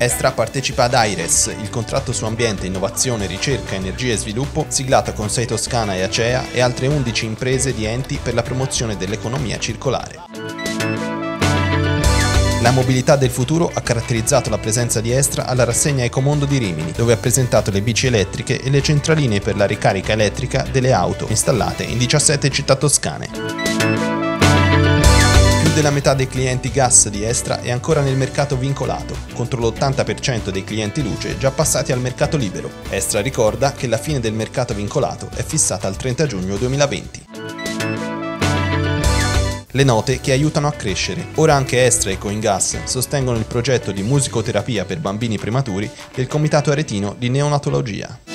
Estra partecipa ad AIRES, il contratto su ambiente, innovazione, ricerca, energia e sviluppo, siglato con Sei Toscana e Acea e altre 11 imprese di enti per la promozione dell'economia circolare. La mobilità del futuro ha caratterizzato la presenza di Estra alla rassegna Ecomondo di Rimini, dove ha presentato le bici elettriche e le centraline per la ricarica elettrica delle auto installate in 17 città toscane. Più della metà dei clienti gas di Estra è ancora nel mercato vincolato, contro l'80% dei clienti luce già passati al mercato libero. Estra ricorda che la fine del mercato vincolato è fissata al 30 giugno 2020. Le note che aiutano a crescere. Ora anche Estra e Coingas sostengono il progetto di musicoterapia per bambini prematuri del Comitato Aretino di Neonatologia.